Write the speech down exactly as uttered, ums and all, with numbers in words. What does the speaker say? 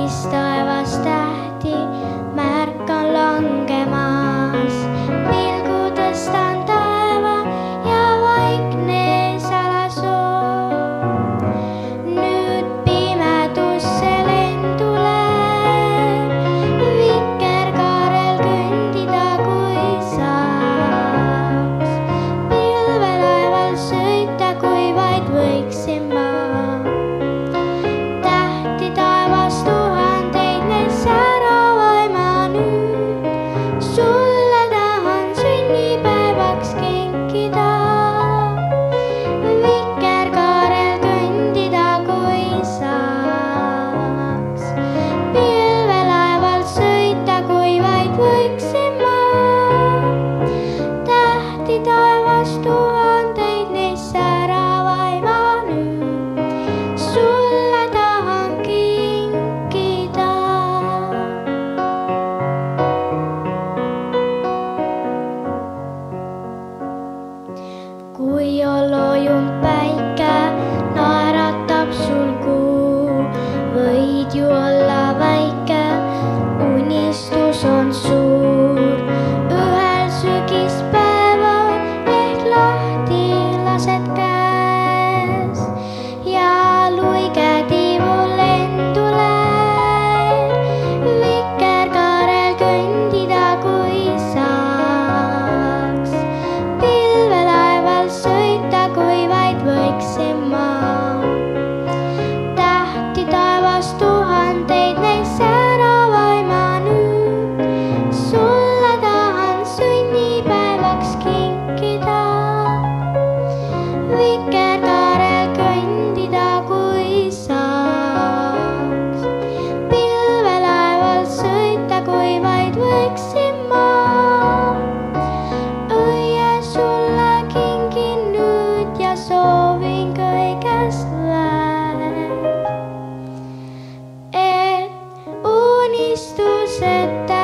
kaunis taevas tähti märkan langemas. Pilgu tõstan taeva ja vaikne salasoo. Nüüd pimedusse lendu läheb, vikerkaarel kõndida kui saaks. Pilvelaeval sõita, kui vaid võiksin ma. Tähti taevas tuhandeid, neid säravaid ma nüüd sulle tahan sünnipäevaks kinkida. Vikerkaarel kõndida, kui saaks. Pilvelaeval sõita, kui vaid võiksin ma. Tähti taevas tuhandeid, neid säravaid ma nüüd sulle tahan kinkida. Kui loojub päike, naeratab sul kuu, võid ju olla väike, unistus on suur. Ühel sügispäeval ehk lahti lased käes ja luige tiivul lendu läheb. Vikerkaarel kõndida, kui saaks. Pilvelaeval sõita, kui vaid võiksin ma. Tähti taevas tuhandeid, neid säravaid ma nüüd sulle tahan sünnipäevaks kinkida. Vikerkaarel kõndida, kui saaks. Pilvelaeval sõita, kui vaid võiksin ma. Õie sulle kingin nüüd ja soovin kõigest väärt, et unistused